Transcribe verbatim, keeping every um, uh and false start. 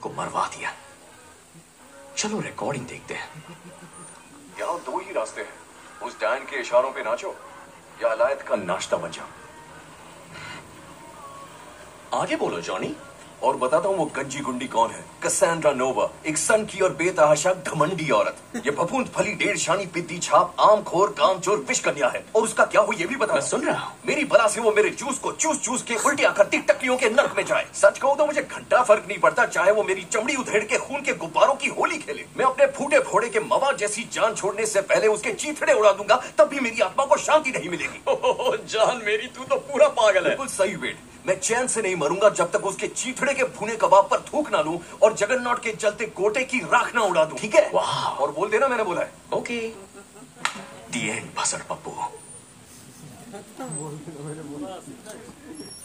को मरवा दिया। चलो रिकॉर्डिंग देखते हैं। यहाँ दो ही रास्ते हैं, उस डैन के इशारों पे नाचो या अलायत का नाश्ता बन जाओ। आगे बोलो जॉनी। और बताता हूँ वो गंजी गुंडी कौन है। कसांड्रा नोवा, एक सन की और बेतहाशा घमंडी औरत। ये फफूंद फली डेढ़ शानी पिद्दी छाप आम खोर कामचोर विष कन्या है। और उसका क्या हो ये भी बता। मैं सुन रहा हूँ। मेरी बला से वो मेरे जूस को चूस चूस के उल्टी आकर टिकटकियों के नर्क में जाए। सच कहूँ तो मुझे घंटा फर्क नहीं पड़ता, चाहे वो मेरी चमड़ी उधेड़ के खून के गुब्बारों की होली खेले। मैं अपने फूटे फोड़े के मवाद जैसी जान छोड़ने से पहले उसके चीथड़े उड़ा दूंगा, तब भी मेरी आत्मा को शांति नहीं मिलेगी। ओह जान मेरी, तू तो पूरा पागल है। बिल्कुल सही वेट। मैं चैन से नहीं मरूंगा जब तक उसके चीथड़े के भुने कबाब पर थूक ना लूं और जगन्नाथ के चलते गोटे की राख ना उड़ा दूं, ठीक है? वाह। और बोल देना मैंने बोला है। ओके। दी एंड भसड़ पप्पू।